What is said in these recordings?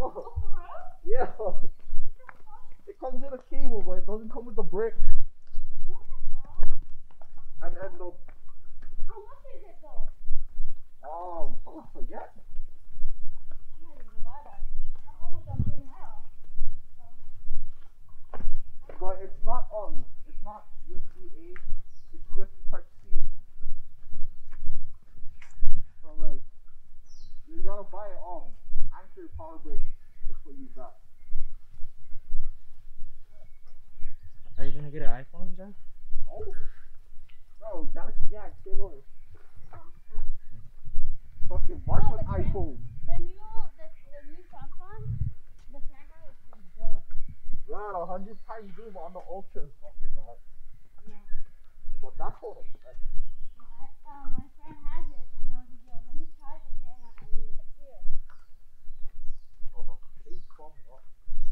Yeah. It comes in a cable, but it doesn't come with the brick. What the hell? And then the How much is it though? oh, I forget. I'm not even gonna buy that. I'm almost done paying now. So. But it's not USB-A, it's USB Type C. So like, you gotta buy Anchor power brick before you use that. Are you gonna get an iPhone, John? Oh, bro, Galaxy Gang, stay low. Fucking watch No, an iPhone. The new Samsung, the camera is pretty good. Right, 100 times zoom on the Ultra is fucking bad. Yeah. But that's all expensive. My friend has it, and I was like, yo, let me try the camera and use it here. Oh, the case bumping up.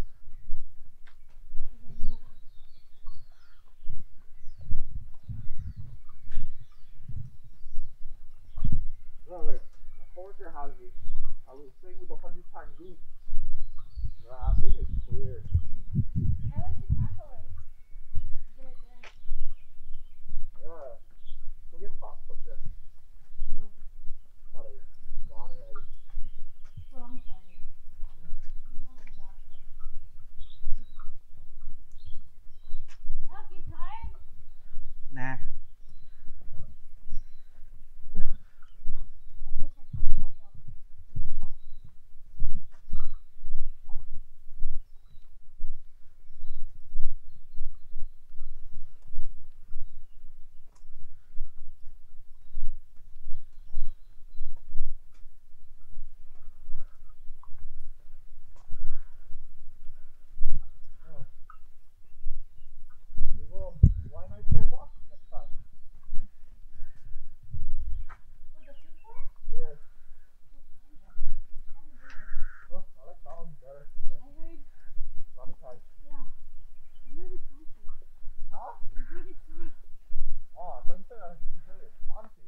Well, like, my coworker has it. I was saying with 100 times zoom. Yeah, I think it's clear. I like to tackle it. Get it there. Yeah. So get caught up there. No. Alright, gone already. Wrong side. Mark, you tired? Nah. You go, why not kill a box next time? With the food court? Yeah. I Oh, I like that one better. heard, Lot of times. yeah. I heard it's nice. Huh? I heard it's nice. Oh, I thought you said I enjoy it. Honestly.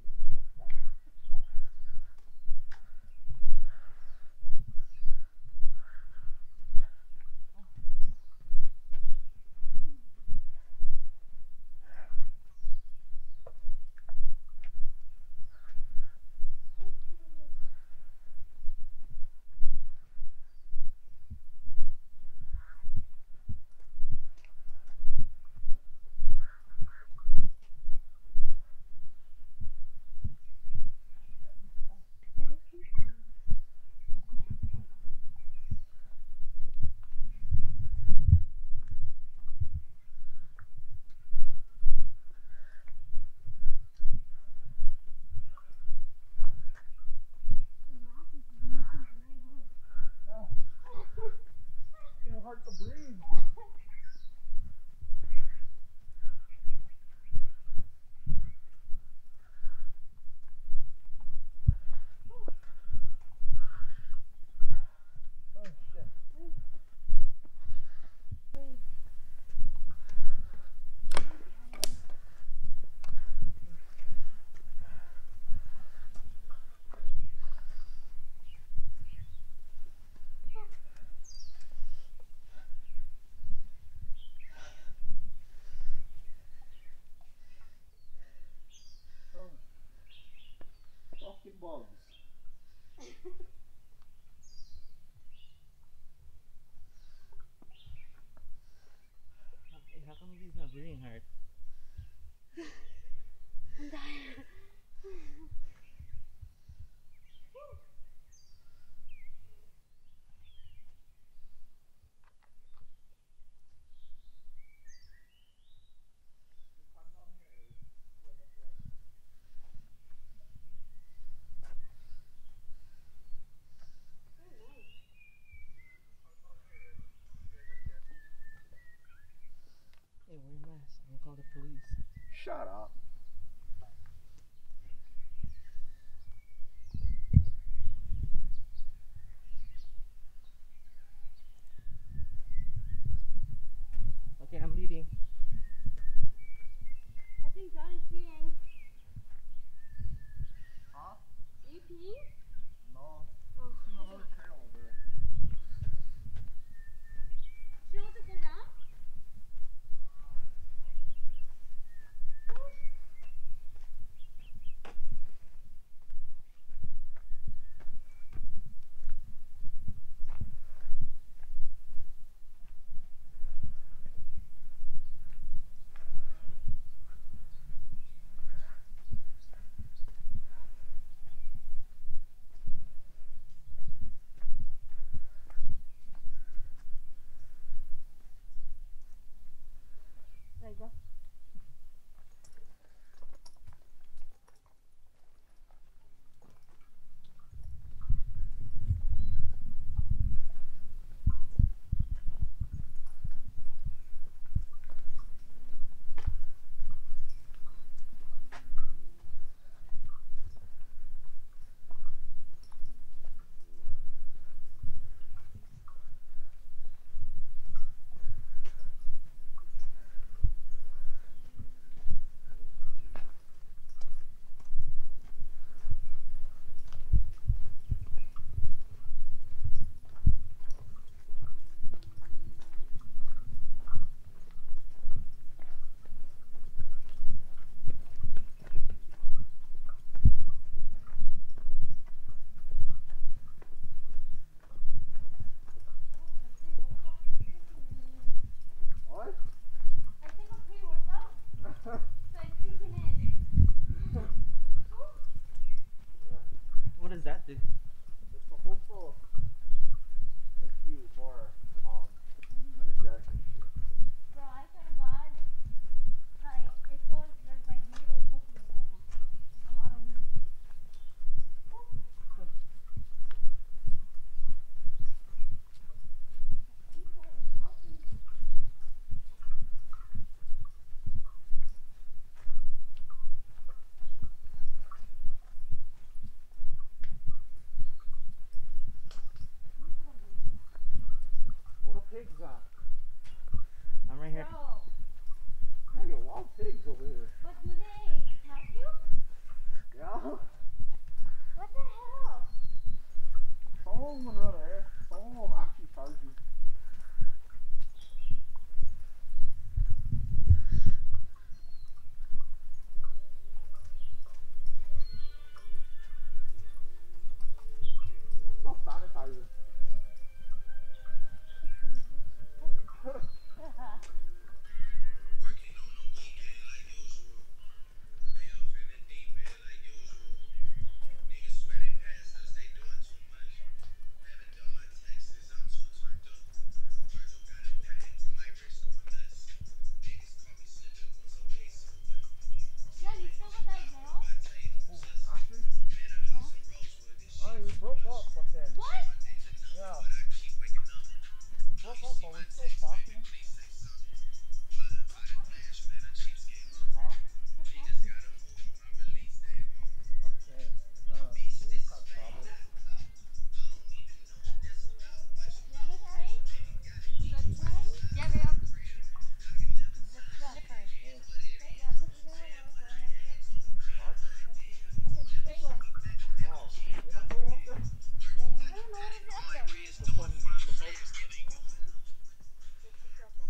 It's hard to breathe. Oh shit. Oh. Fucking bugs. How come he's not breathing hard? I'm tired. Hey, wear your mask. I'm gonna call the police. Shut up. Okay, I'm leading. I think John is peeing. Huh? Are you peeing? No. Oh. There's another trail over there. that? I'm right here. Bro. Hey, yo, wild pigs over here. But do they attack you? Yeah? What the hell? Some of them run away. Some of them actually charge you. Stop sanitizing. Yeah, you still with that girl? Oh, actually? Yeah. I we broke up, but then. What? Yeah. We broke up, but we're still talking. Huh? What's happening? Okay. We just had problems. You have a tray? The tray? Yeah, we have The truck. liquors. Yeah, because you know when I was going up there? What? I said, this one. Oh, you're not going up there? Yeah, I don't know what is up there. The phone. The phone.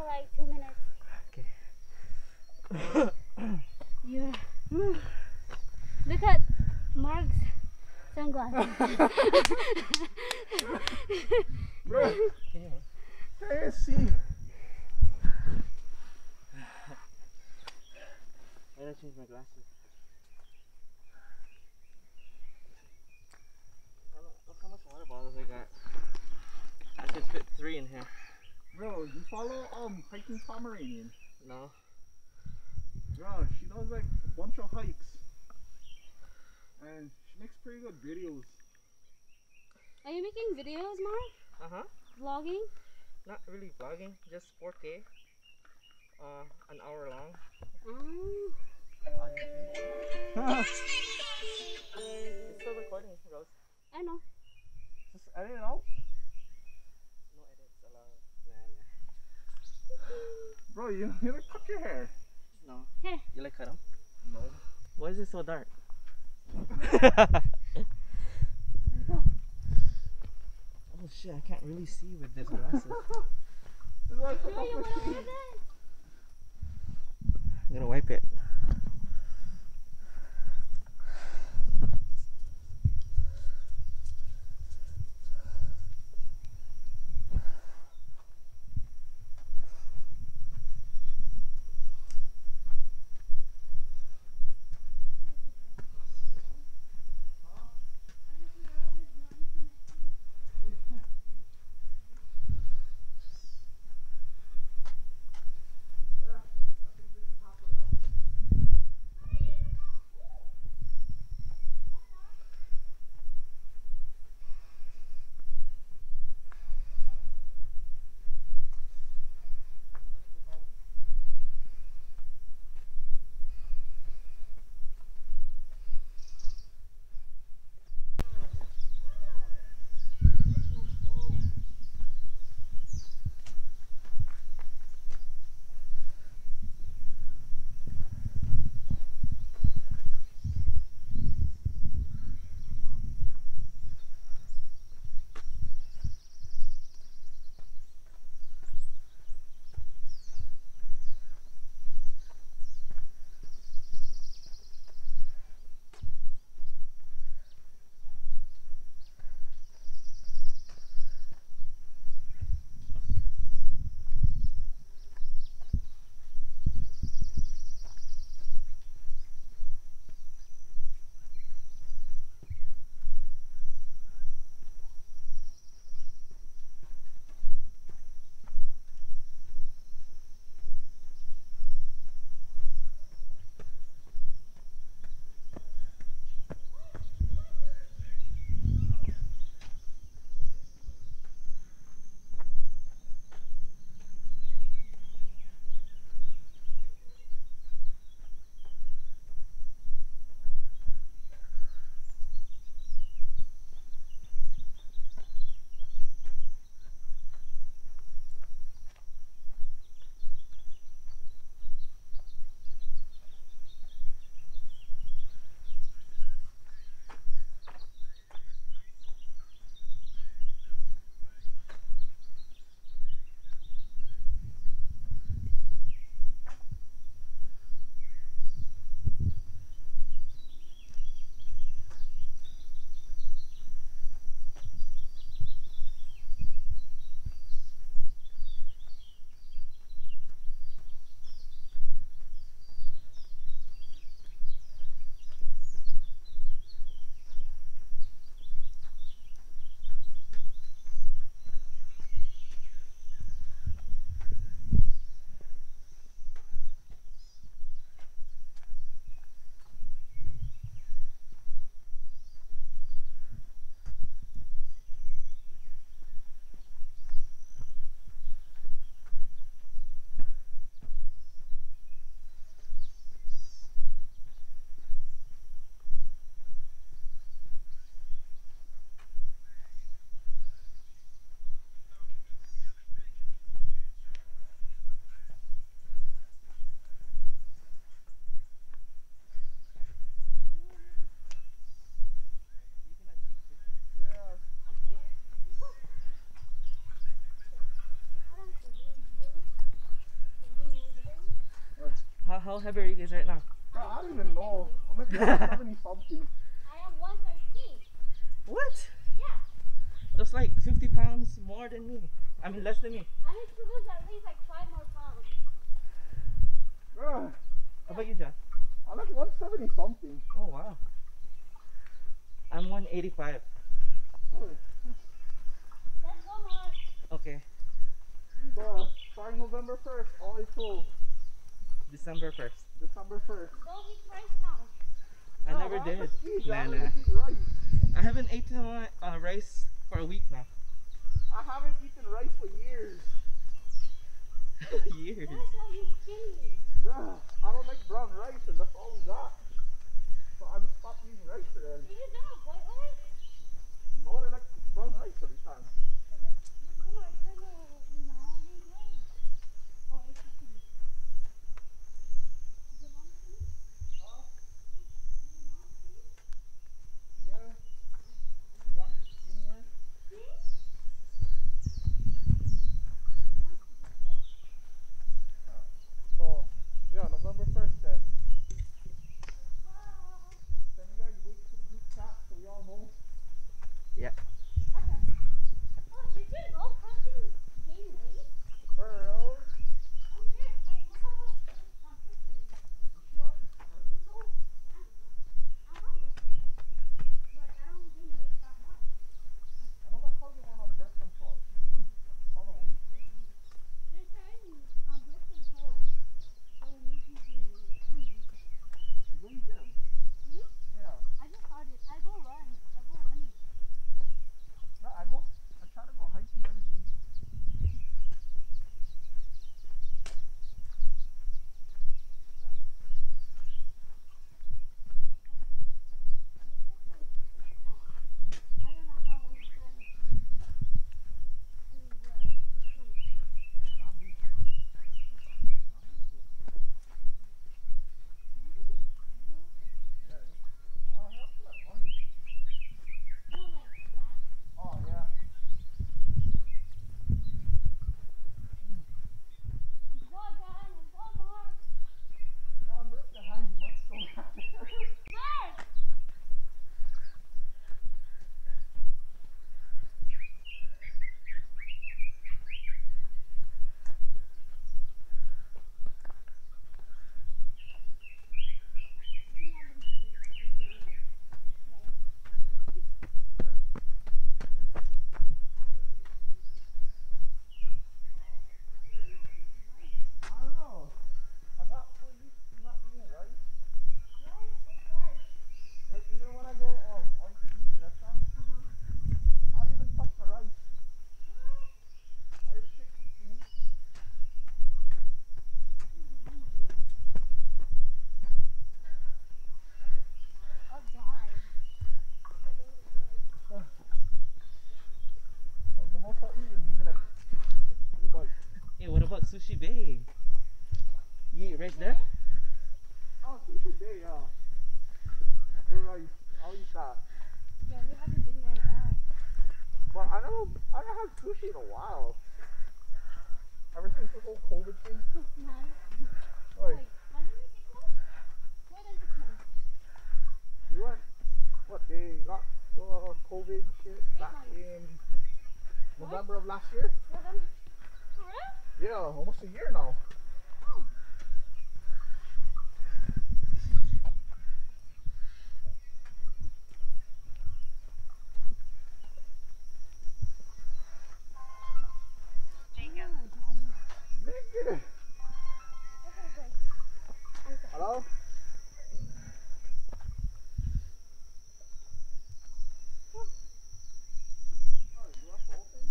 like 2 minutes. Okay. Yeah. Look at Mark's sunglasses. Bro, Can you? can't see. I gotta change my glasses. Look how much water bottles I got. I should fit 3 in here. Bro, you follow hiking Pomeranian? No. Bro, she does like a bunch of hikes. And she makes pretty good videos. Are you making videos, Mark? Uh-huh. Vlogging? Not really vlogging, just 4K. An hour long. Oh. It's still recording, Rose. I know. Just edit it out. No edits allowed. Nah. Bro, you like cut your hair. No. Hey. You like cut them? No. Why is it so dark? Oh shit, I can't really see with this glasses. It's like Sure you want to wear that? I'm gonna wipe it. how heavy are you guys right now? Bro, I don't even know. I'm like 170 something. I am 113. What? Yeah. That's like 50 pounds more than me. I mean, less than me. I need to lose at least like 5 more pounds. Bro, How about you, John? I'm like 170 something. Oh, wow. I'm 185. Oh, Let's go, Mark. Okay, so, starting November 1st, all until December 1st. December 1st. Don't eat rice now. I Bro, never why did. am I skinny? I Nah, don't nah. eat rice. I haven't eaten rice for a week now. I haven't eaten rice for years. Years. That's why you're skinny. Bro, I don't like brown rice and that's all we got. So I just stopped eating rice already. Do you do a white rice? No, I like brown rice every time. You do my kind of, we do. Oh, it's skinny. Is your mom skinny? Huh? Is your mom skinny? Yeah. You got me skinnier. See? She wants to be fit. So, yeah, November 1st then. Wow. Send you guys links to the group chat so we all know. Yeah. Okay. Oh, did you go crossing gain weight? Girls. I'm serious. Like, look how much pictures. Is she on birth control? I don't know. I'm on birth control. But I don't gain weight that much. I know my cousin went on birth control. She gained a ton of weight. They're saying birth control will make you hungry. You go to gym? Me? Yeah. I just started. I go run. I go running. No, I try to go hiking every week. I don't know how we're trying to do the plank. Zombie. Yeah. Oh, yeah, I feel like Monday. No, like fast. Oh, yeah. Let's go, John. Let's go, Mark. Yeah, I'm right behind you. Let's go. Mark! I don't know. I got so used to not eating rice. Like, even when I go all you can eat restaurants, I don't even touch the rice. I just stick with the meat. I'll die. Like, the most I'll eat is maybe like 3 bites. Hey, what about Sushi Bay? You eat rice there? Oh, sushi day, yeah. The rice, I'll eat that. Yeah, we haven't been there in a while. But I haven't had sushi in a while. Ever since this whole COVID thing. 6 months. Like, Wait, wasn't it 6 months? More than 6 months. we went, what, they got the COVID shit back in November of last year? November. For real? Yeah, almost a year now. Oh. Nigga. Okay, great. Hello? Oh, you left the whole thing?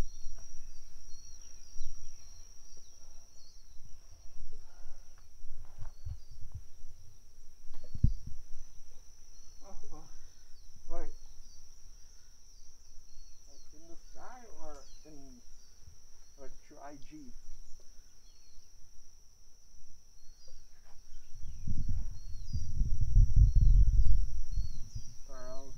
Right. Like in the sky or in like through IG? Or else.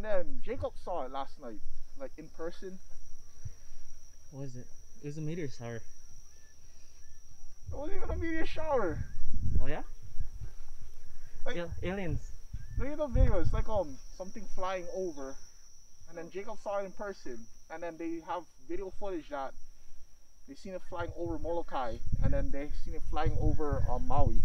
then Jacob saw it last night, like in person. What was it? It was a meteor shower. It wasn't even a meteor shower. Oh yeah? Like, Aliens. look at the video. It's like something flying over, and then Jacob saw it in person, and then they have video footage that they seen it flying over Molokai, and then they seen it flying over Maui.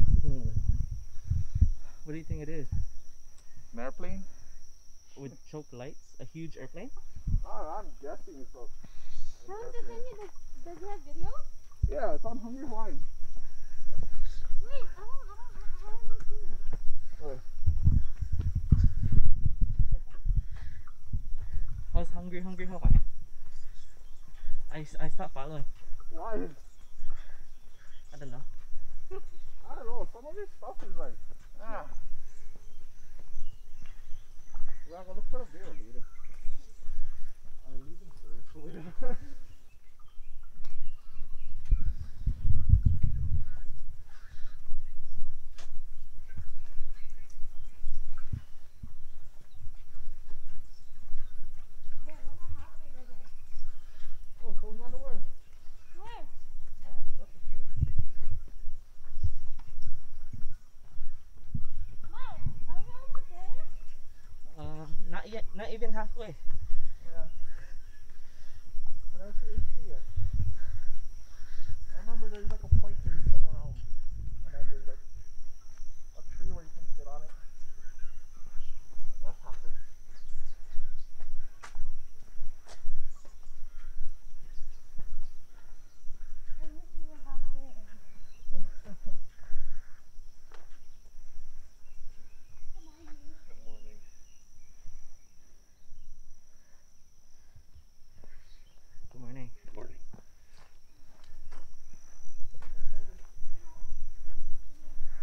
What do you think it is? An airplane? With choke lights? A huge airplane? I'm guessing it's a. How does it send you? Does it have video? Yeah, it's on Hungry Hawaiian. Wait, I haven't seen it. Alright. How's Hungry Hawaii? I stopped following. Why? I don't know. I don't know. Some of this stuff is like, We're gonna look for a video later. I'm leaving first later. Oh, so we're on the way. Where? That's a shame. Mike, are we almost there? Not yet. Not even halfway. Yeah. I never see AC yet. I remember there's like a point where you turn around, and then there's like a tree where you can sit on it. That's halfway. I wish we were halfway. Good morning. Good morning. Good morning.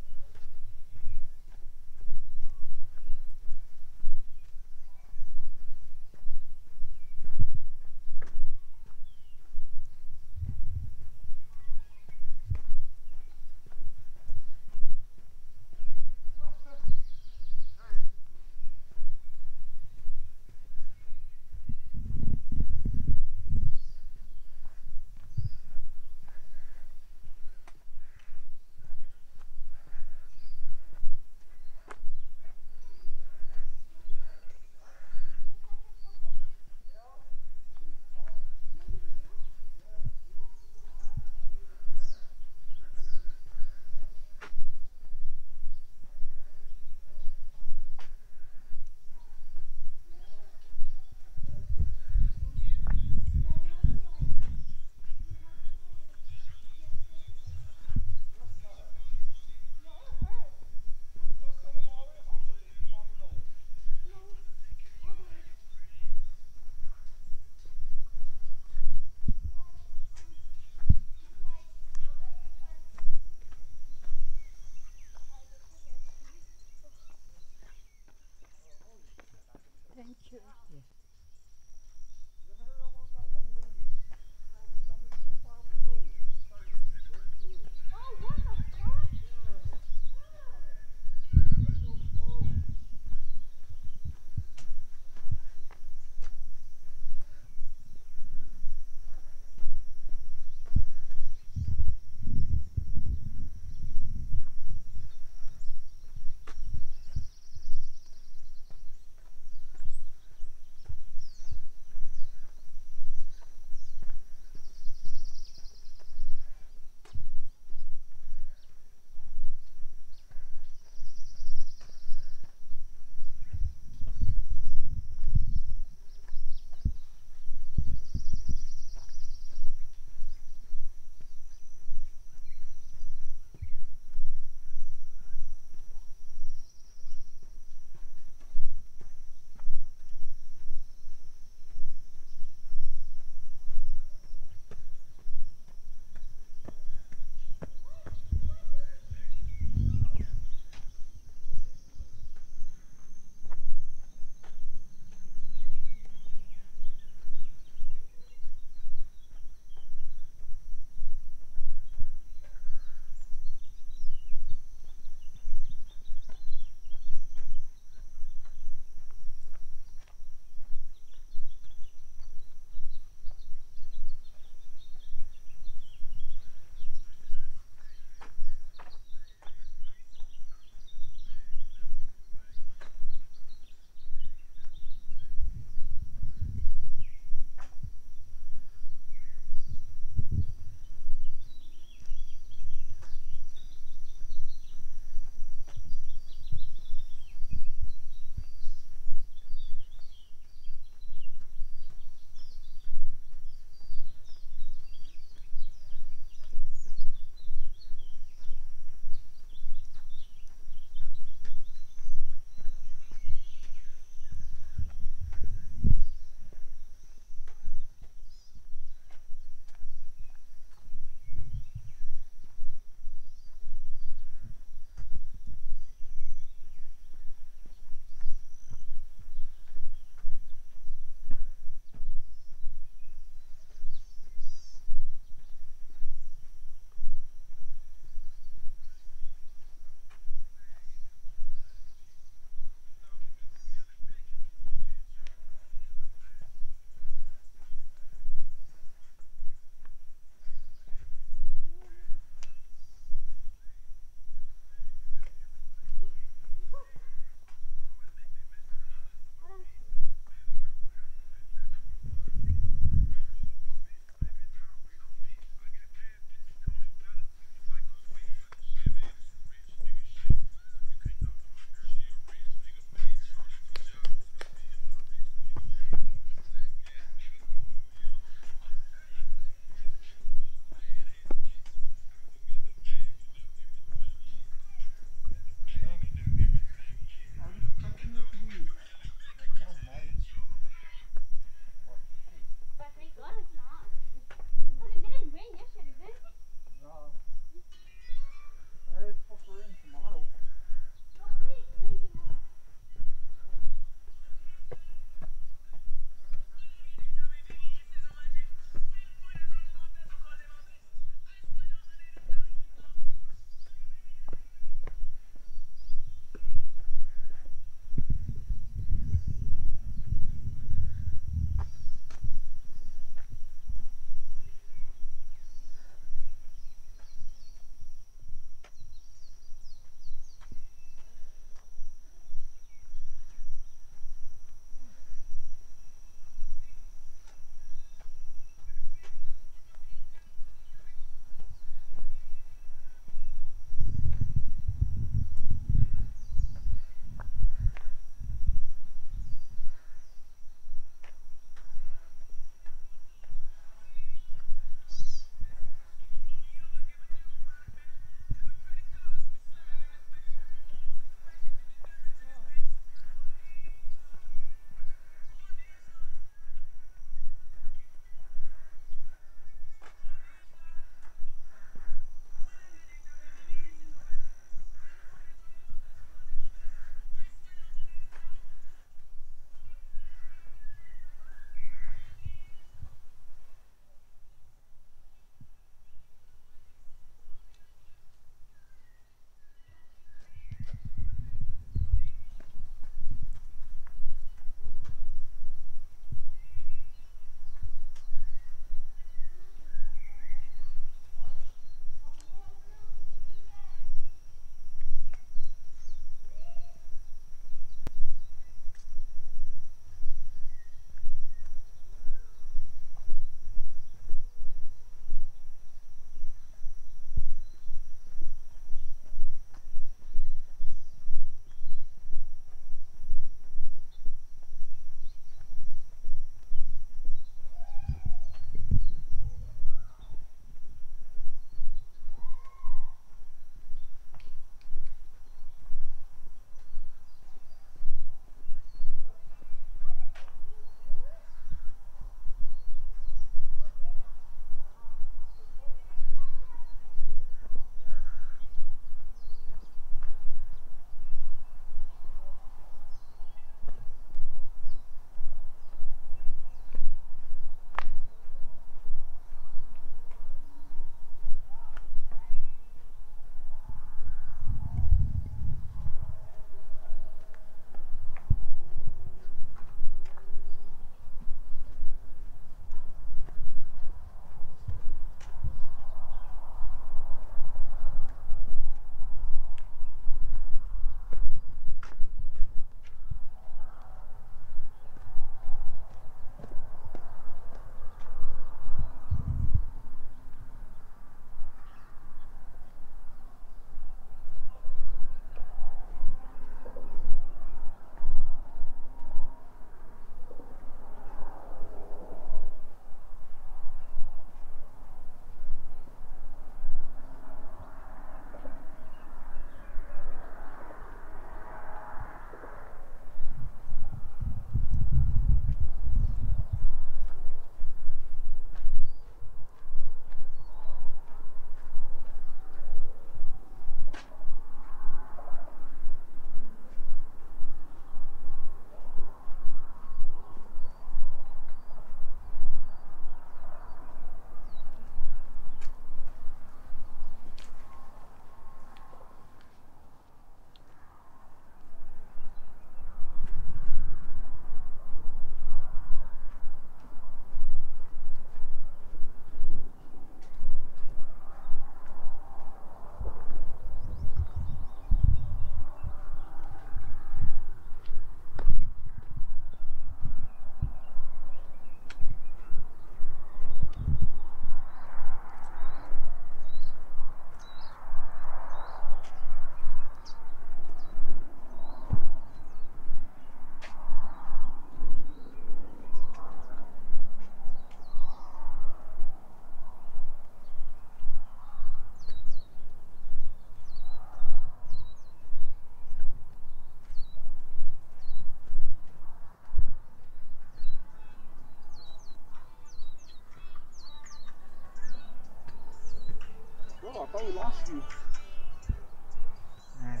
thought we lost you. Nice.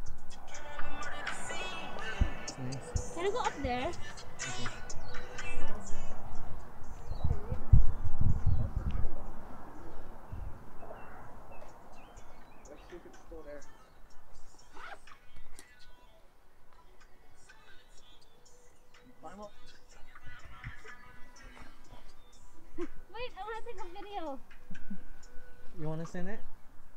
Nice. Can I go up there? Okay. Let's see if it's still there. Climb up. Wait, I want to take a video. You want to send it?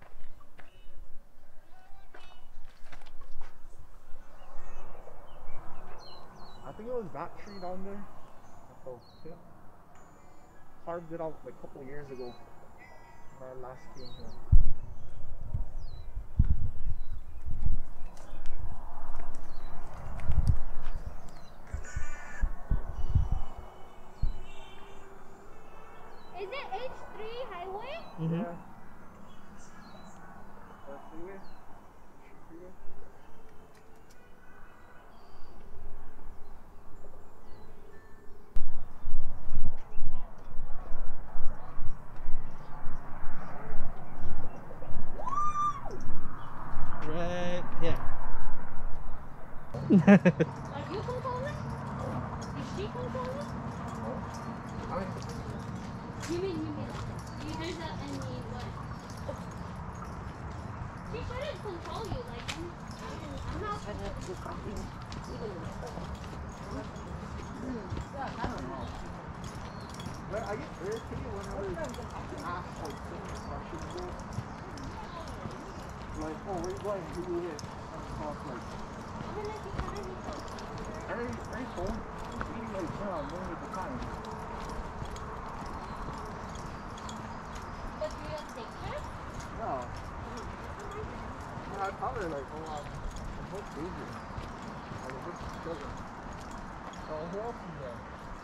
I think it was that tree down there. At the tip. Carved it out like a couple years ago. When I last came here. Is it H3 highway? Mm-hmm. Yeah. Freeway. Freeway. Right here. Are you controlling? Is she controlling? I mean, You mean, there's a, any, what? She shouldn't control you, like, I'm not. but I get irritated whenever I ask like certain questions. Like, oh, where you going? You do this. And stuff like. Very cold. Eating like, yeah, I'm going with the time. But do you have to take care? Yeah. Yeah, I tell her like, oh, I'm both baby. Like, we're both children. So who else is there?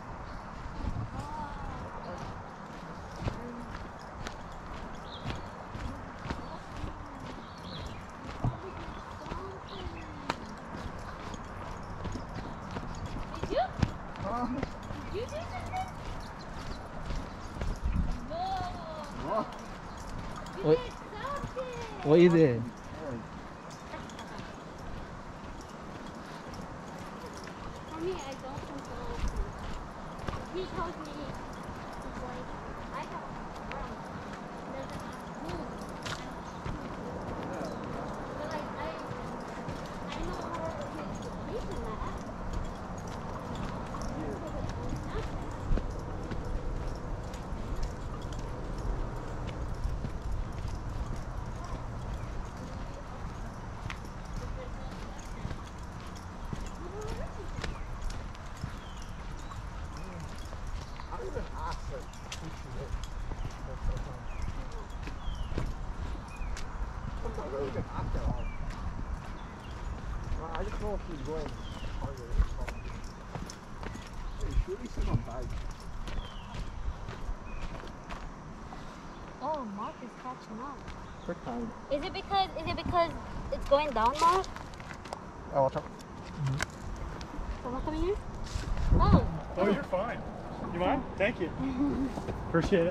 Did you? Huh? Did you do something? No. What? You What? did something. What you did? Alright. For me, I don't control him. He tells me, it's like, I have a drum. There's a move. But like, I know where his location at. I don't even ask her who she is. Sometimes I don't even ask at all. I just know if she's going harder or something. Hey, she really sitting on bag. Oh, Mark is catching up. Quick time. Is it because it's going down, Mark? Oh, watch out. Someone coming here? Oh. Oh, you're fine. You mind? Thank you. Appreciate it.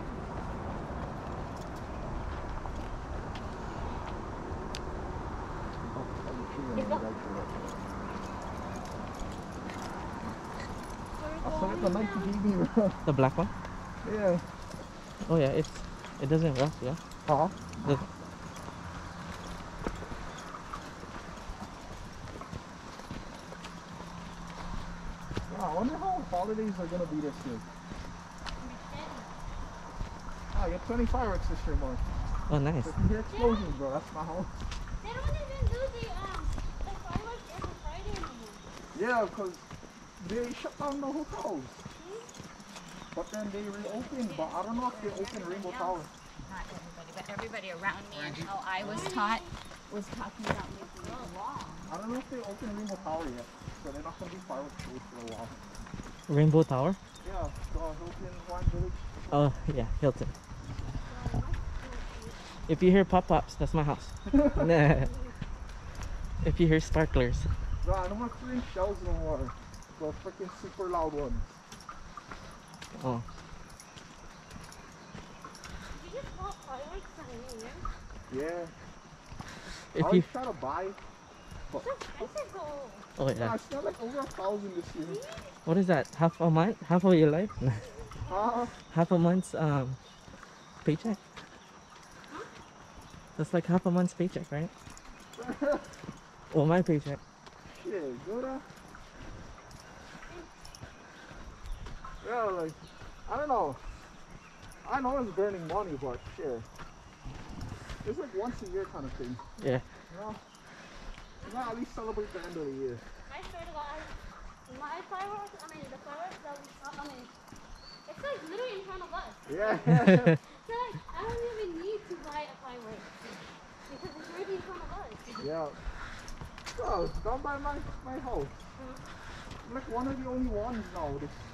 I saw it the night you gave me, bro. The black one? Yeah. Oh yeah, it doesn't rust, yeah. Huh? The, Yeah, I wonder how holidays are gonna be this year. Ah, you have 20 fireworks this year, Mark. oh nice. If you hear explosions, bro, that's my house. They don't even do the fireworks every Friday anymore. Yeah, because they shut down the hotels. But then they reopened, but I don't know if they opened Rainbow Tower. Not everybody, but everybody around me and how I was taught was talking about making a law. I don't know if they opened Rainbow Tower yet. So they're not going to be fireworks shows for a while. Rainbow Tower? Yeah, the Hilton Wine Village. Oh yeah, Hilton. If you hear pop-pops, that's my house. Nah. If you hear sparklers. Bro, I don't want Korean shells no more. The freaking super loud ones. Oh. Did you just walk fireworks on New Year. Yeah. I If always you, try to buy. But It's expensive though. oh nah, yeah. I spent like over 1,000 this year. What is that? Half a month? Half of your life? Half a month's paycheck. That's like half a month's paycheck, right? Well, my paycheck. Shit, good. Yeah, like, I don't know. I know it's burning money, but shit. It's like once a year kind of thing. Yeah. You know? You gotta at least celebrate the end of the year. I swear to God, my fireworks, I mean, the fireworks that we saw, I mean, it's like literally in front of us. Yeah. So like, I don't even need to buy a firework because it's already in front of us. Yeah. So, it's down by my house. I'm like one of the only ones now.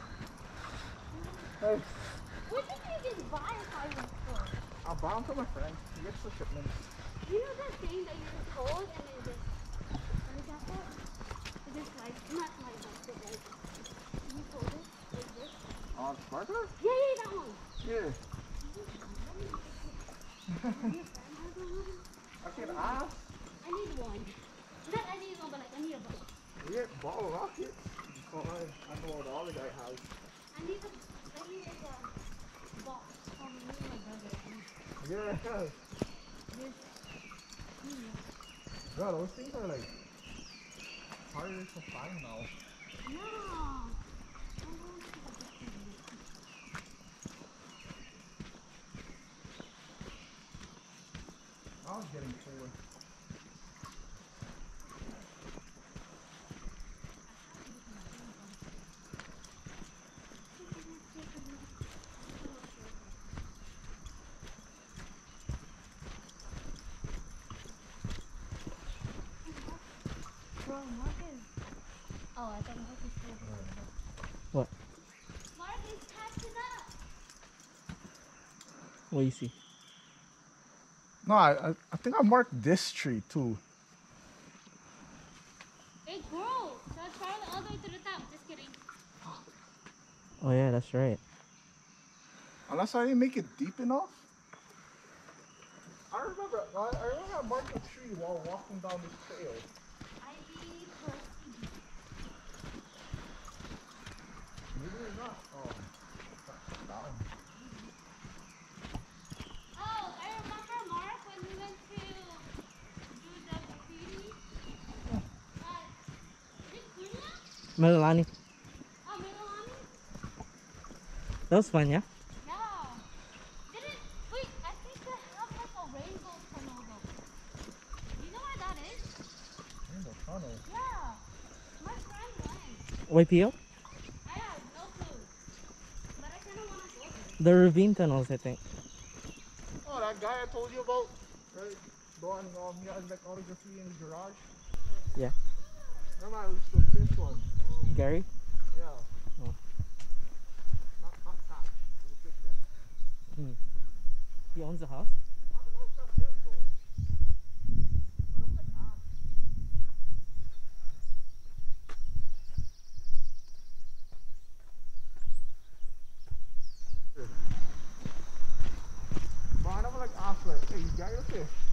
Hey, What did you just buy a firework for? I bought them for my friend. He gets the shipment. You know that thing that you just hold and then just, what is that for? It just like, not like that, but like, you hold it like this. Sparkler? Yeah, that one. Yeah. I can ask. I need one. Not I need one, but like I need a boat. Yeah, bottle rocket. Oh, I know what the other guy has. I need like a box for me and my brother. Yeah. Yeah, those things are like harder to find now. No. I was getting cooler. Bro, Marcus. Oh, I thought Marcus was What? Marcus, catch it up. What do you see? No, I think I marked this tree too. It grew. So it's probably all the way to the top. Just kidding. Oh yeah, that's right. Unless I didn't make it deep enough. I remember I marked a tree while walking down this trail. Maybe it's not. Oh, it's down. Oh, I remember Mark when we went to do the graffiti. Is it Kuna? Melalani. Oh, Mililani? That was fun, yeah? Yeah. Didn't wait, I think they have like a rainbow tunnel though. You know where that is? Rainbow tunnel. Yeah. My friend went. YPO? I have no clue. But I kinda wanna go there. The ravine tunnels, I think. Oh, that guy I told you about, right? The one he has like all the graffiti in his garage. Yeah. Remember I was the first one. Gary? Yeah. Oh. Not Tash. The fifth guy. He owns the house? I don't know if that's him though. I don't like ask. But I never like ask like, hey, you got your fish?